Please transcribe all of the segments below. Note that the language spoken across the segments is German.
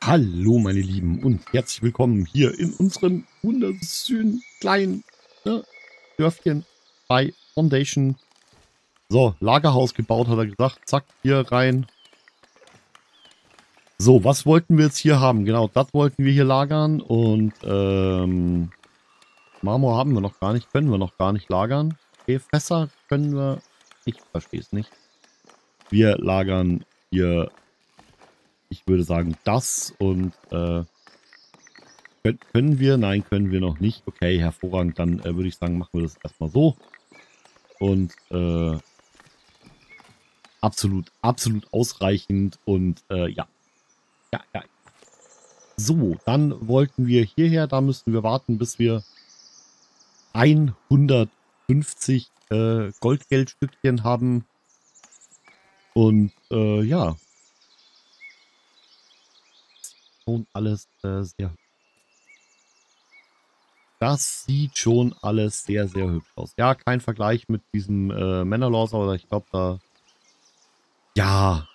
Hallo meine Lieben und herzlich willkommen hier in unserem wunderschönen kleinen Dörfchen bei Foundation. So, Lagerhaus gebaut, hat er gesagt. Zack, hier rein. So, was wollten wir jetzt hier haben? Genau, das wollten wir hier lagern und Marmor haben wir noch gar nicht, können wir noch gar nicht lagern. Okay, Fässer können wir, ich verstehe es nicht. Wir lagern hier, ich würde sagen, das und können wir? Nein, können wir noch nicht. Okay, hervorragend. Dann würde ich sagen, machen wir das erstmal so. Und absolut ausreichend. Und ja. Ja. So, dann wollten wir hierher. Da müssten wir warten, bis wir 150 Goldgeldstückchen haben. Und ja. Schon alles sehr. Das sieht schon alles sehr, sehr hübsch aus. Ja, kein Vergleich mit diesem Manor, aber ich glaube, da. Ja,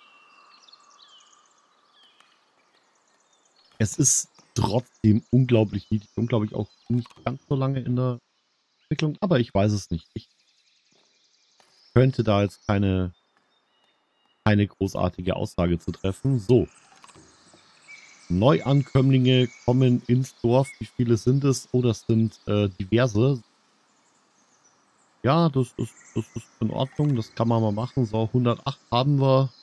es ist trotzdem unglaublich niedlich und glaube ich auch nicht ganz so lange in der Entwicklung, aber ich weiß es nicht. Ich könnte da jetzt keine großartige Aussage zu treffen. So, Neuankömmlinge kommen ins Dorf. Wie viele sind es? Oh, das sind diverse. Ja, das ist in Ordnung. Das kann man mal machen. So, 108 haben wir.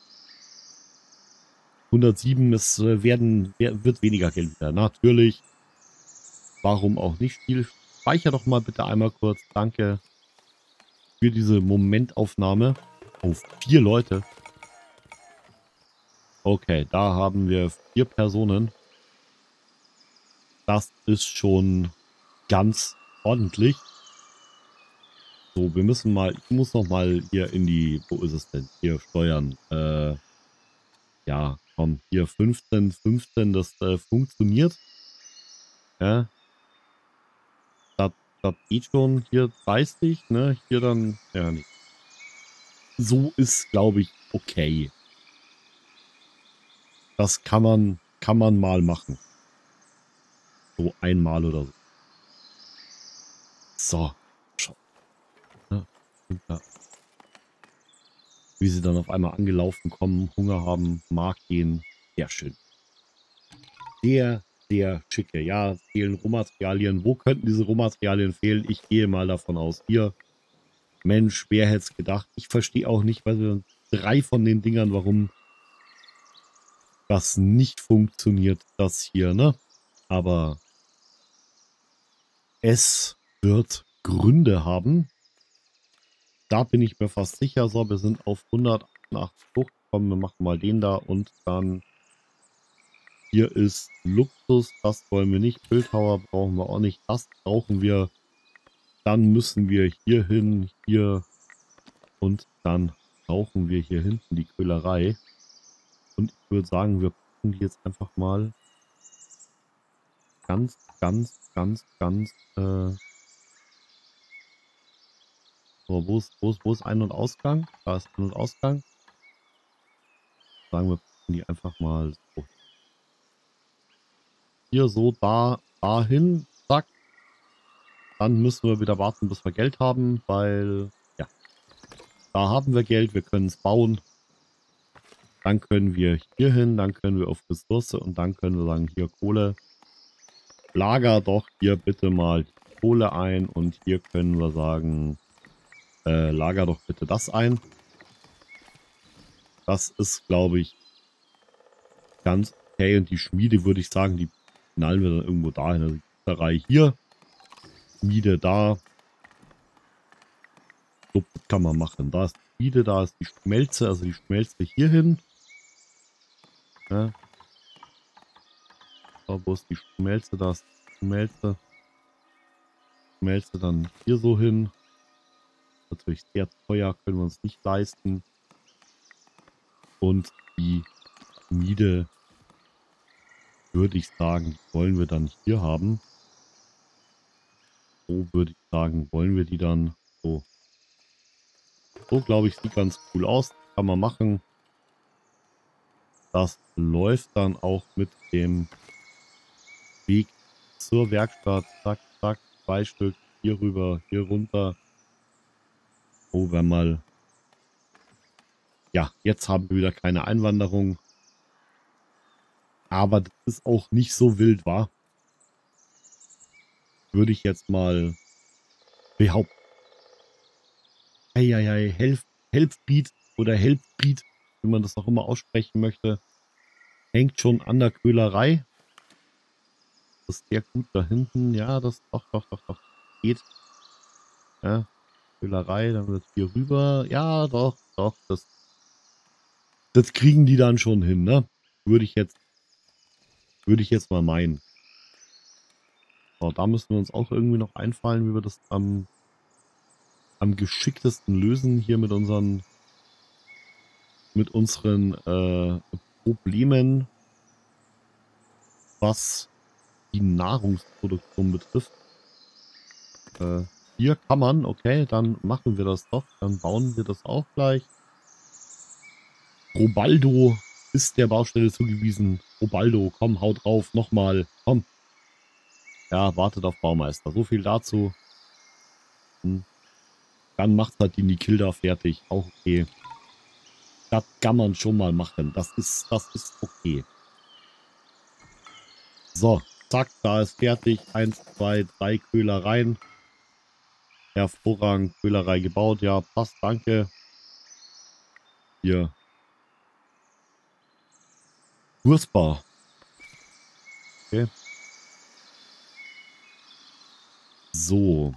107, es wird weniger Geld wieder. Natürlich. Warum auch nicht? Speicher doch mal bitte einmal kurz. Danke für diese Momentaufnahme. Oh, 4 Leute. Okay, da haben wir 4 Personen. Das ist schon ganz ordentlich. So, wir müssen mal, ich muss noch mal hier in die, wo ist es denn? Hier steuern. Ja, komm, hier 15, das funktioniert. Ja, das geht schon. Hier 30, ne? Hier dann, ja, nicht. So ist, glaube ich, okay. Das kann man mal machen. So einmal oder so. So. Schon. Ne? Wie sie dann auf einmal angelaufen kommen, Hunger haben, Markt gehen. Sehr schön. Sehr, sehr schicke. Ja, fehlen Rohmaterialien. Wo könnten diese Rohmaterialien fehlen? Ich gehe mal davon aus. Hier, Mensch, wer hätte es gedacht? Ich verstehe auch nicht, weil wir 3 von den Dingern, warum das nicht funktioniert, das hier, ne? Aber es wird Gründe haben. Da bin ich mir fast sicher. So, wir sind auf 188 hochgekommen. Wir machen mal den da und dann hier ist Luxus. Das wollen wir nicht. Bildhauer brauchen wir auch nicht. Das brauchen wir. Dann müssen wir hier hin, hier und dann brauchen wir hier hinten die Köhlerei. Und ich würde sagen, wir packen die jetzt einfach mal ganz. So, wo ist Ein- und Ausgang? Da ist Ein- und Ausgang. Sagen wir, packen die einfach mal so. Hier so, dahin, zack. Dann müssen wir wieder warten, bis wir Geld haben, weil, ja, da haben wir Geld, wir können es bauen. Dann können wir hier hin, dann können wir auf Ressource und dann können wir sagen, hier Kohle. Lager doch hier bitte mal die Kohle ein und hier können wir sagen, lager doch bitte das ein. Das ist, glaube ich, ganz okay. Und die Schmiede würde ich sagen, die knallen wir dann irgendwo dahin. Also die Gießerei hier, Schmiede da. So, das kann man machen. Da ist die Schmiede, da ist die Schmelze, also die Schmelze hier hin. Ja. So, wo ist die Schmelze? Da ist die Schmelze. Schmelze dann hier so hin. Natürlich sehr teuer, können wir uns nicht leisten. Und die Schmiede, würde ich sagen, wollen wir dann hier haben. So würde ich sagen, wollen wir die dann so. So, glaube ich, sieht ganz cool aus. Kann man machen. das läuft dann auch mit dem Weg zur Werkstatt. Zack, zack, 2 Stück. Hier rüber, hier runter. Oh, wenn mal. Ja, jetzt haben wir wieder keine Einwanderung. Aber das ist auch nicht so wild, wa? Würde ich jetzt mal behaupten. Eieiei, Helfbeat oder Helfbeat, wie man das auch immer aussprechen möchte, hängt schon an der Köhlerei. Das ist sehr gut da hinten. Ja, das doch. Geht. Ja, Köhlerei, dann wird hier rüber. Ja, doch. Das kriegen die dann schon hin, ne? Würde ich jetzt mal meinen. So, da müssen wir uns auch irgendwie noch einfallen, wie wir das am geschicktesten lösen hier mit unseren Problemen, was die Nahrungsproduktion betrifft. Hier kann man, okay, dann machen wir das doch. Dann bauen wir das auch gleich. Robaldo ist der Baustelle zugewiesen. Robaldo, komm, hau drauf, nochmal, komm. Ja, wartet auf Baumeister. So viel dazu. Dann macht halt die Nikilda fertig. Auch okay. Das kann man schon mal machen. Das ist okay. So, zack, da ist fertig. 1, 2, 3 Köhlereien. Hervorragend, Köhlerei gebaut. Ja, passt, danke. Hier. Wurstbar. Okay. So.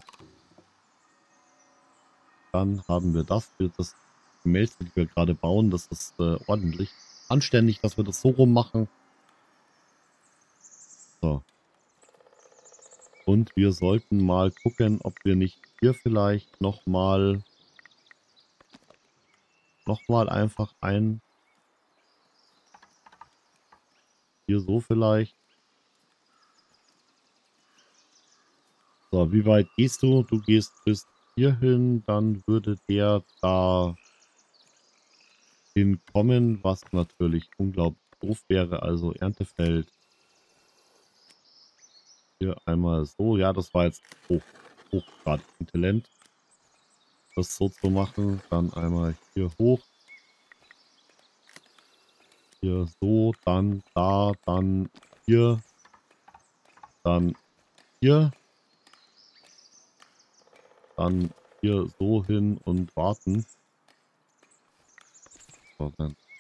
Dann haben wir das. Das Gemälde, die wir gerade bauen, das ist ordentlich. Anständig, dass wir das so rum machen. So. Und wir sollten mal gucken, ob wir nicht hier vielleicht nochmal einfach hier so vielleicht. So, wie weit gehst du? Du gehst bis hierhin, dann würde der da hinkommen, was natürlich unglaublich doof wäre. Also Erntefeld. Hier einmal so. Ja, das war jetzt hochgradig Talent. Das so zu machen. Dann einmal hier hoch. Hier so, dann da, dann hier. Dann hier. Dann hier so hin und warten. So,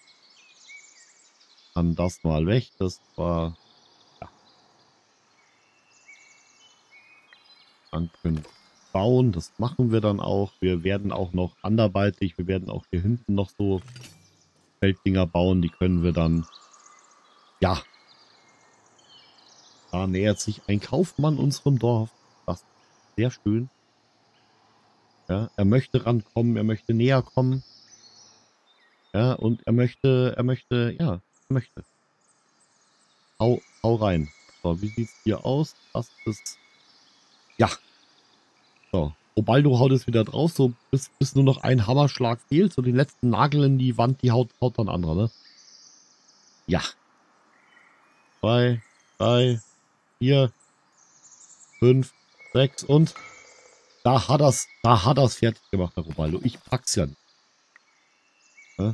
dann das mal weg. Das war... Ja. Dann können wir bauen. Das machen wir dann auch. Wir werden auch noch anderweitig. Wir werden auch hier hinten noch so Felddinger bauen. Die können wir dann... Ja. Da nähert sich ein Kaufmann unserem Dorf. Das ist sehr schön. Ja, er möchte rankommen. Er möchte näher kommen. Ja, und er möchte. Hau rein. So, wie sieht's hier aus? Das ist... Ja. So. Obaldo haut es wieder drauf, so bis nur noch ein Hammerschlag fehlt. So den letzten Nagel in die Wand, die haut dann anderer, ne? Ja. 2, 3, 4, 5, 6 und da hat er's fertig gemacht, der Obaldo. Ich pack's ja nicht. Ne?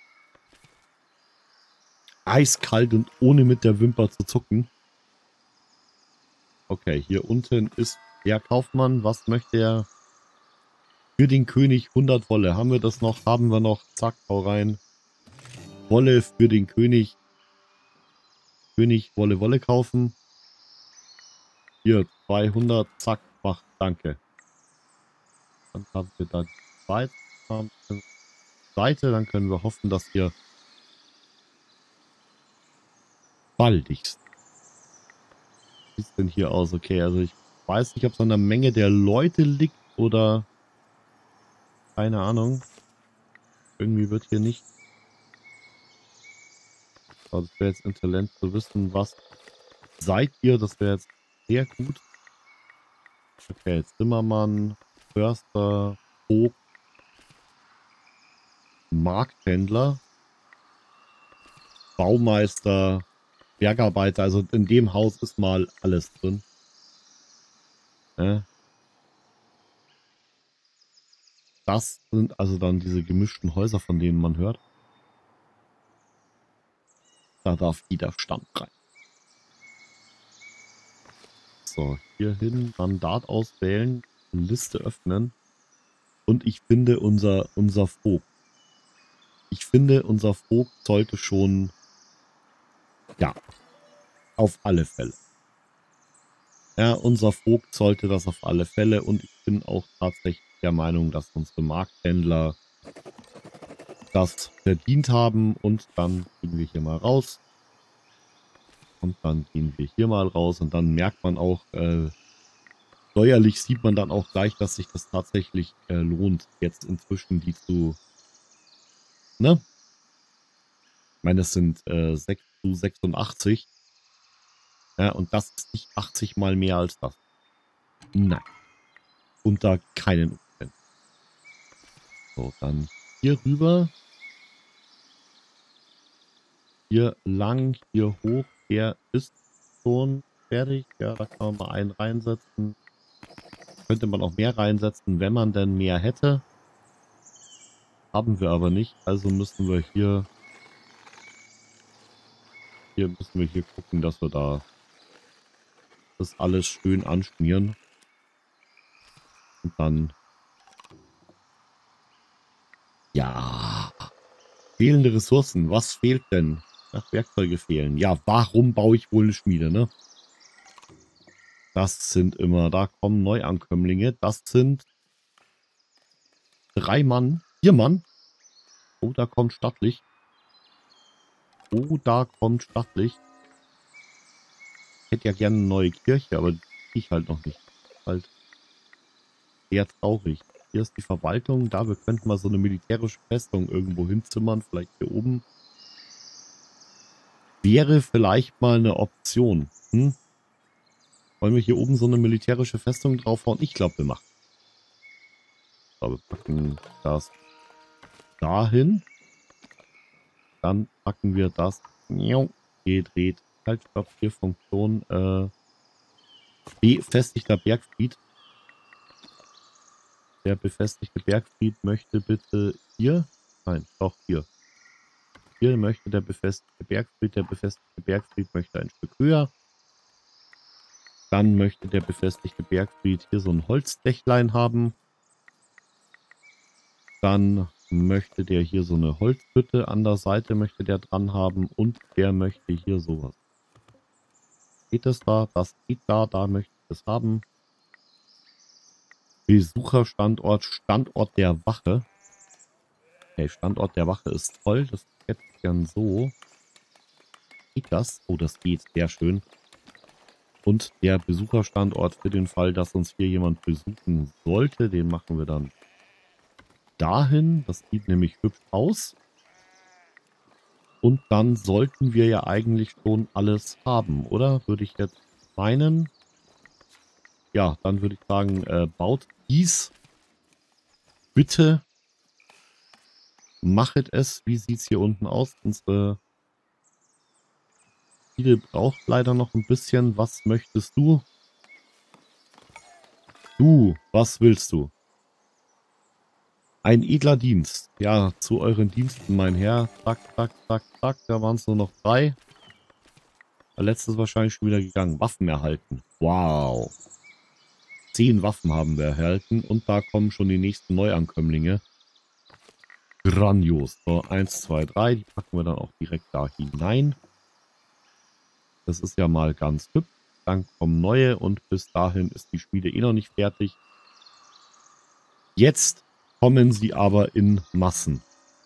Eiskalt und ohne mit der Wimper zu zucken. Okay, hier unten ist der Kaufmann. Was möchte er? Für den König 100 Wolle. Haben wir das noch? Haben wir noch. Zack, hau rein. Wolle für den König. König Wolle kaufen. Hier 200. Zack, mach. Danke. Dann haben wir da die zweite Seite. Dann können wir hoffen, dass wir baldigst. Wie sieht es denn hier aus? Okay, also ich weiß nicht, ob es an der Menge der Leute liegt oder keine Ahnung. Irgendwie wird hier nicht. Also das wäre jetzt Talent zu wissen, was seid ihr? Das wäre jetzt sehr gut. Okay, Zimmermann, Förster, Vogt, Markthändler. Baumeister, Bergarbeiter. Also in dem Haus ist mal alles drin. Das sind also dann diese gemischten Häuser, von denen man hört. Da darf jeder Stand rein. So, hier hin, Mandat auswählen, Liste öffnen. Und ich finde unser Vogt. Ich finde, unser Vogt sollte schon, ja, auf alle Fälle. Ja, unser Vogt sollte das auf alle Fälle. Und ich bin auch tatsächlich der Meinung, dass unsere Markthändler das verdient haben. Und dann gehen wir hier mal raus. Und dann gehen wir hier mal raus. Und dann merkt man auch, steuerlich sieht man dann auch gleich, dass sich das tatsächlich lohnt, jetzt inzwischen die zu, ne? Ich meine, es sind 6 zu 86. Ja, und das ist nicht 80 mal mehr als das. Nein. Unter keinen Umständen. So, dann hier rüber. Hier lang, hier hoch. Der ist schon fertig. Ja, da kann man mal einen reinsetzen. Könnte man auch mehr reinsetzen, wenn man denn mehr hätte. Haben wir aber nicht. Also müssen wir hier gucken, dass wir da das alles schön anschmieren. Und dann, ja, fehlende Ressourcen. Was fehlt denn? Ach, Werkzeuge fehlen. Ja, warum baue ich wohl eine Schmiede, ne? Das sind immer, da kommen Neuankömmlinge. Das sind 3 Mann, 4 Mann. Oh, da kommt stattlich. Oh, da kommt stattlich. Ich hätte ja gerne eine neue Kirche, aber die kriege ich halt noch nicht. Halt sehr traurig. Hier ist die Verwaltung. Da, wir könnten mal so eine militärische Festung irgendwo hinzimmern. Vielleicht hier oben. Wäre vielleicht mal eine Option. Wollen wir hier oben so eine militärische Festung draufhauen? Ich glaube, wir machen. So, wir packen das dahin. Dann packen wir das gedreht. Halt, stopp, hier Funktion befestigter Bergfried. Der befestigte Bergfried möchte bitte hier. Nein, doch hier. Hier möchte der befestigte Bergfried. Der befestigte Bergfried möchte ein Stück höher. Dann möchte der befestigte Bergfried hier so ein Holzdächlein haben. Dann möchte der hier so eine Holzhütte an der Seite möchte der dran haben. Und der möchte hier sowas. Geht es da? Das geht da. Da möchte ich das haben. Besucherstandort, Standort der Wache. Okay, Standort der Wache ist toll. Das hätte ich gern so. Geht das? Oh, das geht. Sehr schön. Und der Besucherstandort für den Fall, dass uns hier jemand besuchen sollte, den machen wir dann dahin. Das sieht nämlich hübsch aus. Und dann sollten wir ja eigentlich schon alles haben, oder? Würde ich jetzt meinen. Ja, dann würde ich sagen, baut dies. Bitte machet es. Wie sieht es hier unten aus? Unsere Spiele braucht leider noch ein bisschen. Was möchtest du? Du, was willst du? Ein edler Dienst. Ja, zu euren Diensten, mein Herr. Zack, zack, zack, zack. Da waren es nur noch 3. Der letzte ist wahrscheinlich schon wieder gegangen. Waffen erhalten. Wow. 10 Waffen haben wir erhalten. Und da kommen schon die nächsten Neuankömmlinge. Grandios. So, 1, 2, 3. Die packen wir dann auch direkt da hinein. Das ist ja mal ganz hübsch. Dann kommen neue und bis dahin ist die Schmiede eh noch nicht fertig. Jetzt kommen sie aber in Massen.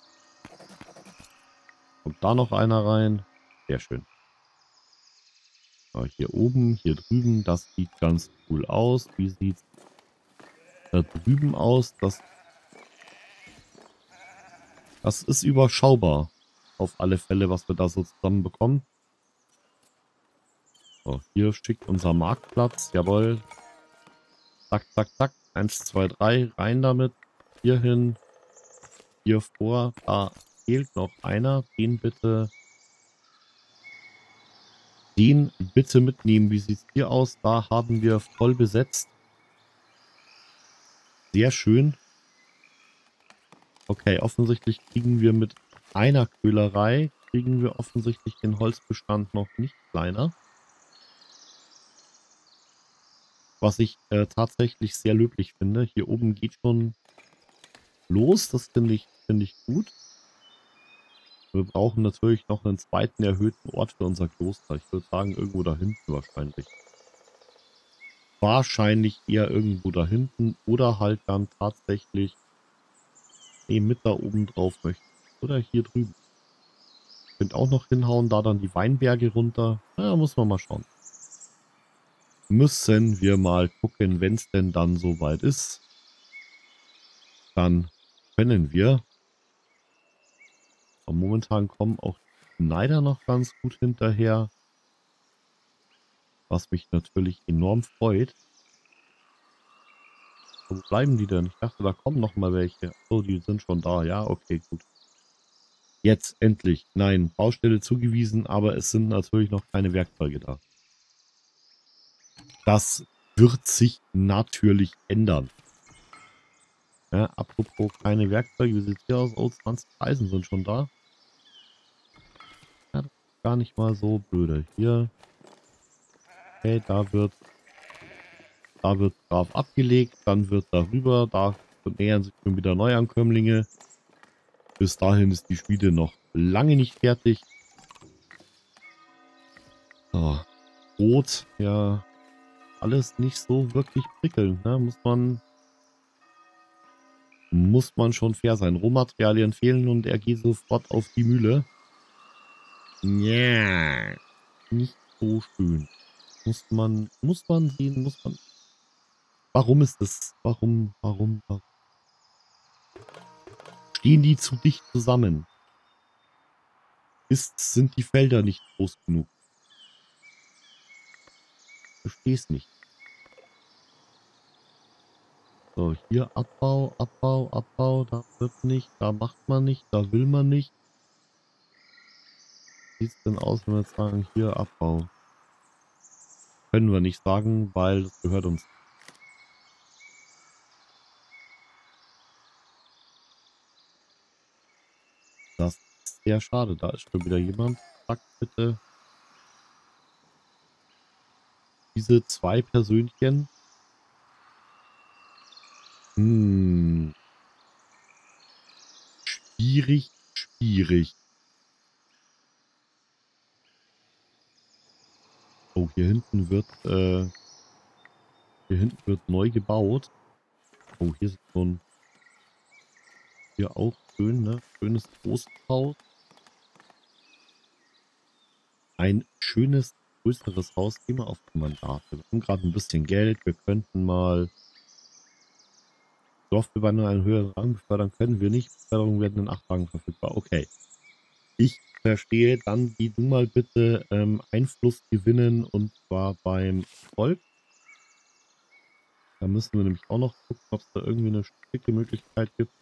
Kommt da noch einer rein? Sehr schön. So, hier oben, hier drüben, das sieht ganz cool aus. Wie sieht es da drüben aus? Das ist überschaubar. Auf alle Fälle, was wir da so zusammen bekommen. So, hier schickt unser Marktplatz. Jawohl. Zack, zack, zack. 1, 2, 3. Rein damit. Hier hin. Hier vor. Da fehlt noch einer. Den bitte Den bitte mitnehmen. Wie sieht es hier aus? Da haben wir voll besetzt. Sehr schön. Okay, offensichtlich kriegen wir mit einer Köhlerei, kriegen wir offensichtlich den Holzbestand noch nicht kleiner. Was ich tatsächlich sehr löblich finde. Hier oben geht schon los. Das finde ich gut. Wir brauchen natürlich noch einen zweiten erhöhten Ort für unser Kloster. Ich würde sagen, irgendwo da hinten wahrscheinlich. Wahrscheinlich eher irgendwo da hinten oder halt dann tatsächlich mit da oben drauf möchte. Oder hier drüben. Könnt auch noch hinhauen, da dann die Weinberge runter. Ja, muss man mal schauen. Müssen wir mal gucken, wenn es denn dann soweit ist. Dann können wir. Aber momentan kommen auch die Schneider noch ganz gut hinterher. Was mich natürlich enorm freut. Wo bleiben die denn? Ich dachte, da kommen noch mal welche. So, die sind schon da. Ja, okay, gut. Jetzt endlich. Nein, Baustelle zugewiesen, aber es sind natürlich noch keine Werkzeuge da. Das wird sich natürlich ändern. Ja, apropos keine Werkzeuge, wie sieht es hier aus? Oh, 20 Eisen sind schon da. Ja, das ist gar nicht mal so blöde. Hier, okay, da wird drauf abgelegt, dann wird darüber, da nähern sich schon wieder Neuankömmlinge. Bis dahin ist die Schmiede noch lange nicht fertig. So, Brot, ja, alles nicht so wirklich prickelnd, ne? Muss man schon fair sein. Rohmaterialien fehlen und er geht sofort auf die Mühle. Ja, nicht so schön. Muss man sehen, muss man. Warum ist das? Warum? Stehen die zu dicht zusammen? Sind die Felder nicht groß genug? Versteh's nicht. So, hier Abbau, Abbau, Abbau, da wird nicht, da macht man nicht, da will man nicht. Wie sieht's denn aus, wenn wir jetzt sagen, hier Abbau? Können wir nicht sagen, weil das gehört uns. Das ist sehr schade. Da ist schon wieder jemand. Sagt bitte diese zwei Persönchen. Schwierig, schwierig. Oh, hier hinten wird neu gebaut. Oh, hier ist so ein, hier auch schön, ne? Schönes großes Haus. Ein schönes, größeres Haus. Gehen wir auf Mandate. Wir haben gerade ein bisschen Geld. Wir könnten mal Dorfbewander einen höheren Rang befördern. Können wir nicht. Beförderungen werden in 8 Tagen verfügbar. Okay. Ich verstehe. Dann geh du mal bitte Einfluss gewinnen und zwar beim Volk. Da müssen wir nämlich auch noch gucken, ob es da irgendwie eine schicke Möglichkeit gibt,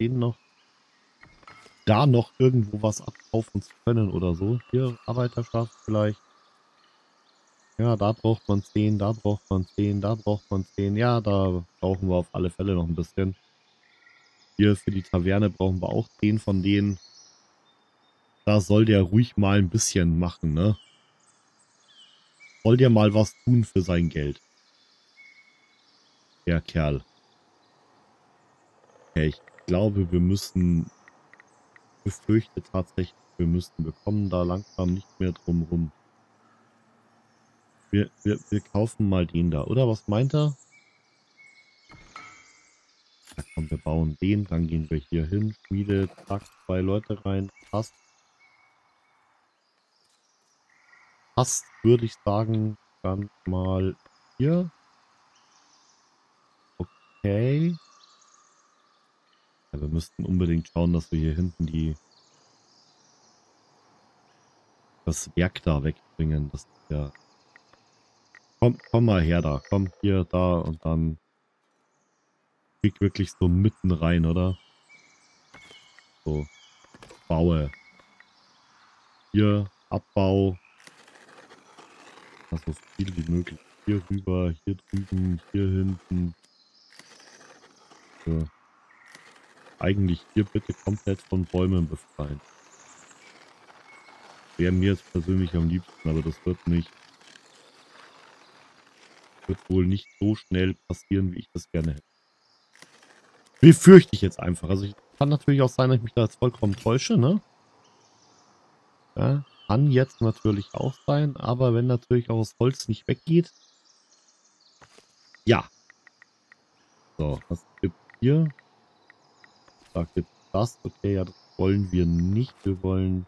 da noch irgendwo was abkaufen zu können oder so. Hier, Arbeiterschaft vielleicht. Ja, da braucht man 10, da braucht man 10, da braucht man 10. Ja, da brauchen wir auf alle Fälle noch ein bisschen. Hier für die Taverne brauchen wir auch 10 von denen. Da soll der ruhig mal ein bisschen machen, ne? Soll der mal was tun für sein Geld. Der Kerl. Okay, ich glaube, befürchte tatsächlich, wir kommen da langsam nicht mehr drum rum. Wir kaufen mal den da, oder? Was meint er? Ja, komm, wir bauen den, dann gehen wir hier hin, Schmiede, zack, 2 Leute rein, passt. Passt, würde ich sagen, dann mal hier. Okay. Ja, wir müssten unbedingt schauen, dass wir hier hinten das Werk da wegbringen. Das ist ja. Komm mal her da. Komm hier, da und dann krieg wirklich so mitten rein, oder? So, baue. Hier, Abbau. So viel wie möglich. Hier rüber, hier drüben, hier hinten. Ja. Eigentlich hier bitte komplett von Bäumen befreien. Wäre mir jetzt persönlich am liebsten, aber das wird wohl nicht so schnell passieren, wie ich das gerne hätte. Befürchte ich jetzt einfach. Also ich kann natürlich auch sein, dass ich mich da jetzt vollkommen täusche, ne? Ja, kann jetzt natürlich auch sein, aber wenn natürlich auch das Holz nicht weggeht. Ja. So, was gibt hier? Da gibt das. Okay, ja, das wollen wir nicht. Wir wollen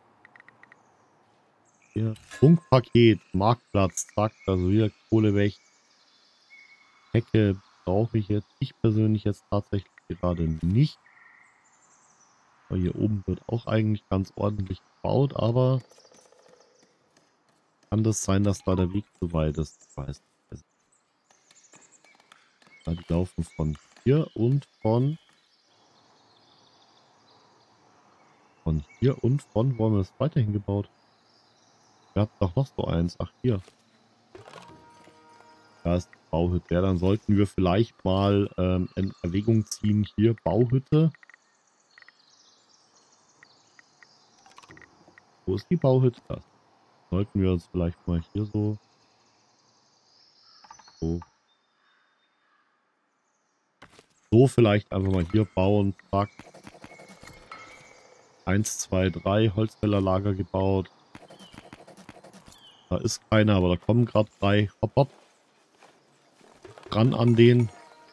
hier Funkpaket, Marktplatz, zack, also wieder Kohle weg. Hecke brauche ich jetzt. Ich persönlich jetzt tatsächlich gerade nicht. Aber hier oben wird auch eigentlich ganz ordentlich gebaut, aber kann das sein, dass da der Weg zu weit ist? Ich weiß nicht. Ja, die laufen von hier und von hier und von, wo haben wir das weiterhin gebaut? Wir hatten doch noch so eins. Ach, hier. Da ist die Bauhütte. Ja, dann sollten wir vielleicht mal in Erwägung ziehen, hier Bauhütte. Wo ist die Bauhütte? Das sollten wir uns vielleicht mal hier so vielleicht einfach mal hier bauen. Zack. 1, 2, 3 Holzfällerlager gebaut. Da ist keiner, aber da kommen gerade 3. Hopp, hopp. Ran an den.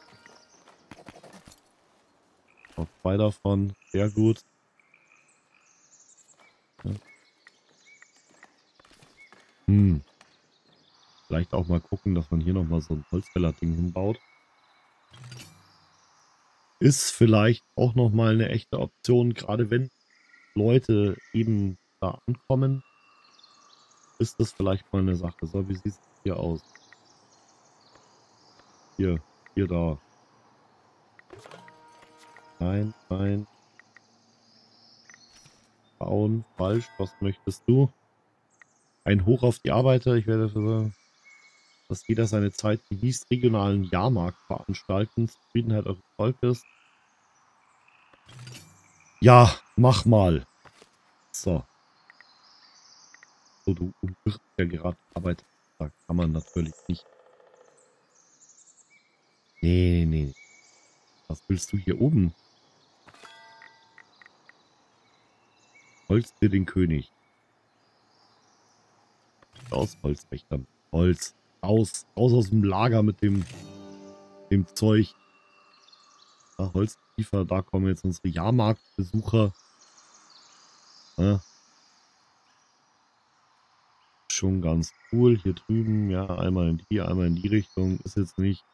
Noch 2 davon. Sehr gut. Ja. Vielleicht auch mal gucken, dass man hier nochmal so ein Holzfäller-Ding hinbaut. Ist vielleicht auch nochmal eine echte Option, gerade wenn Leute eben da ankommen, ist das vielleicht mal eine Sache. So, wie sieht es hier aus? Hier, da. Nein, nein. Bauen, falsch. Was möchtest du? Ein Hoch auf die Arbeiter. Ich werde dafür sagen, dass jeder seine Zeit genießt, regionalen Jahrmarkt veranstalten. Zufriedenheit eures Volkes. Ja, mach mal. So. So, du wirst ja gerade Arbeit. Da kann man natürlich nicht. Nee, nee. Was willst du hier oben? Holz für den König. Aus Holzwächtern. Holz. Aus dem Lager mit dem Zeug. Da Holzliefer, da kommen jetzt unsere Jahrmarktbesucher. Ja, schon ganz cool. Hier drüben, ja, einmal in die Richtung. Ist jetzt nicht.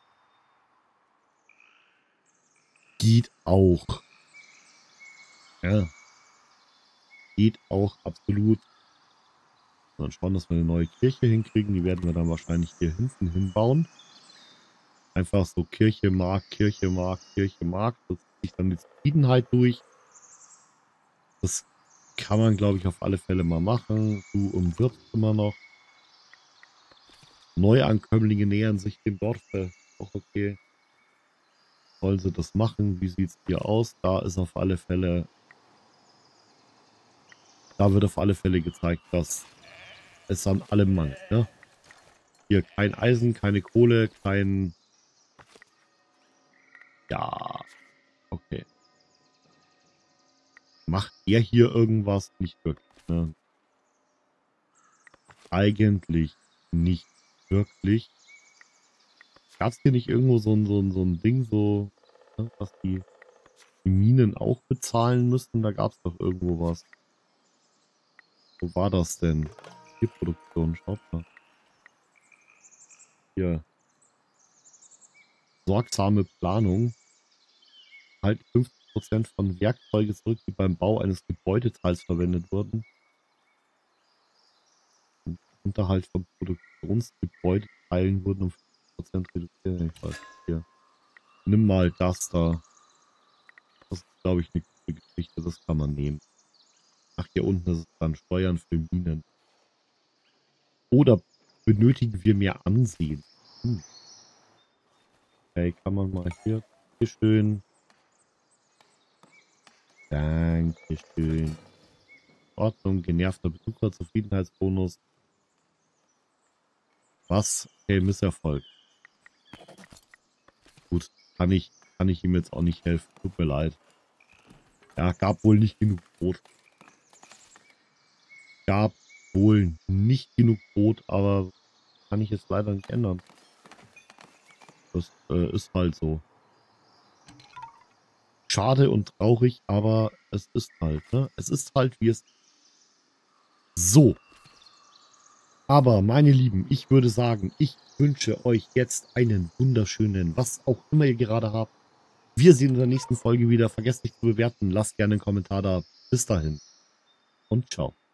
Geht auch. Ja, geht auch absolut. Dann schauen, dass wir eine neue Kirche hinkriegen. Die werden wir dann wahrscheinlich hier hinten hinbauen. Einfach so Kirche, Markt, Kirche, Markt, Kirche, Markt. Das zieht sich dann die Zufriedenheit durch. Das kann man, glaube ich, auf alle Fälle mal machen. Du umwirbst immer noch. Neuankömmlinge nähern sich dem Dorf. Auch okay. Sollen sie das machen? Wie sieht es hier aus? Da ist auf alle Fälle. Da wird auf alle Fälle gezeigt, dass es an allem mangelt. Ne? Hier kein Eisen, keine Kohle, kein. Ja, okay. Macht er hier irgendwas? Nicht wirklich. Ne? Eigentlich nicht wirklich. Gab es hier nicht irgendwo so ein Ding, so, ne, dass die Minen auch bezahlen müssten? Da gab es doch irgendwo was. Wo war das denn? Tierproduktion, schaut mal. Hier. Sorgsame Planung. Halt 50% von Werkzeugen zurück, die beim Bau eines Gebäudeteils verwendet wurden. Unterhalt von Produktionsgebäudeteilen wurden um 50% reduziert. Ich weiß nicht, hier. Nimm mal das da. Das ist, glaube ich, eine gute Geschichte. Das kann man nehmen. Ach, hier unten ist es dann Steuern für Minen. Oder benötigen wir mehr Ansehen. Okay, kann man mal hier. Dankeschön. Dankeschön. Ordnung, genervter Besucher, Zufriedenheitsbonus. Was? Okay, Misserfolg. Gut, kann ich ihm jetzt auch nicht helfen. Tut mir leid. Ja, gab wohl nicht genug Brot. Gab wohl nicht genug Brot, aber kann ich jetzt leider nicht ändern. Das ist halt so. Schade und traurig, aber es ist halt, ne? Es ist halt, wie es ist. So. Aber, meine Lieben, ich würde sagen, ich wünsche euch jetzt einen wunderschönen, was auch immer ihr gerade habt. Wir sehen in der nächsten Folge wieder. Vergesst nicht zu bewerten. Lasst gerne einen Kommentar da. Bis dahin und ciao.